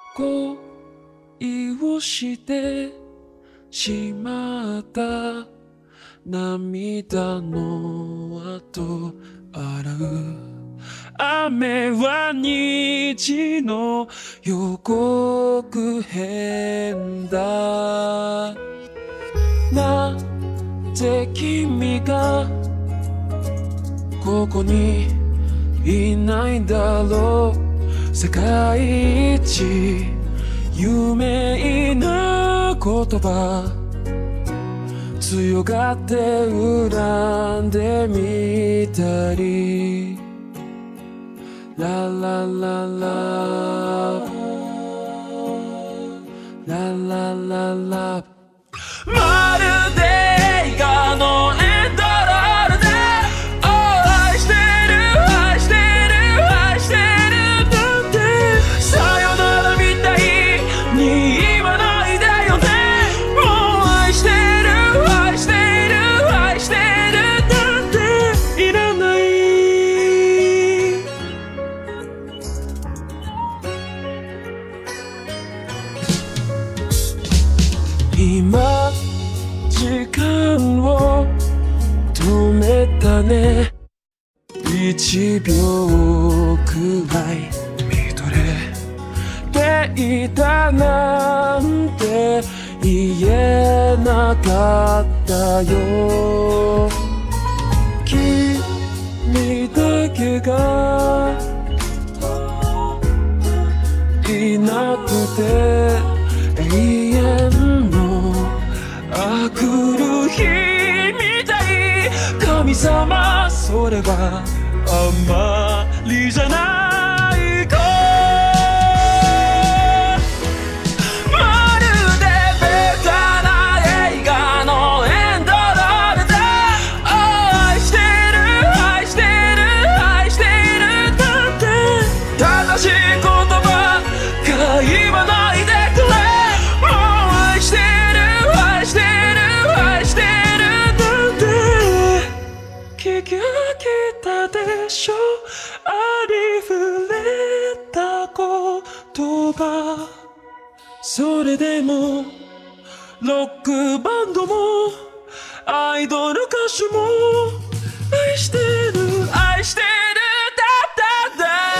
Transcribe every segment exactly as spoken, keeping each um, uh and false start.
恋をしてしまった涙の後洗う雨は虹の予告編だ。なぜ君がここにいないんだろう。世界一有名な言葉強がって恨んでみたりララララララララまるで映画のエンドロールで愛してる愛してる愛してるなんてさよならみたいに言わないでよね。もう愛してる愛してる愛してるなんていらない。今時間を止めたね。一秒くらい見とれていたなんて言えなかったよ。君だけがいなくて永遠のあくる日みたい。神様それはあまりじゃないか。まるでベタな映画のエンドロールで愛してる愛してる愛してるなんて正しい言葉が言わないでくれ。もう愛してる愛してる愛してるなんて聞き飽きたでしょ。ありふれた言葉それでもロックバンドもアイドル歌手も愛してる愛してるだだだ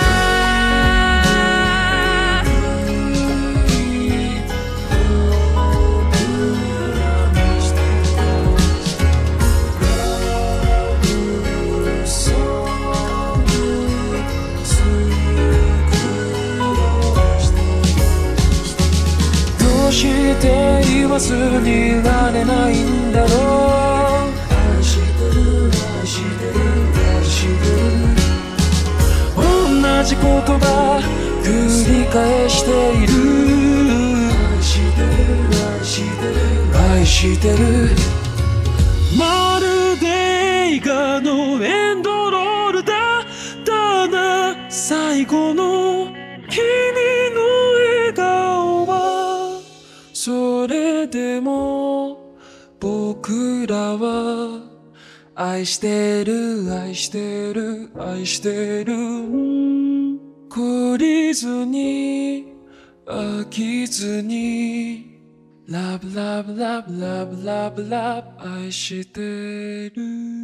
どうして言わずにいられないんだろう。愛してる愛してる愛してる同じ言葉繰り返している。愛してる愛してる愛してるまるで映画のエンドロールだったな。最後の君の笑顔はそれでも僕らは愛してる愛してる愛してる懲りずに飽きずにラブラブラブラブラブラブ愛してる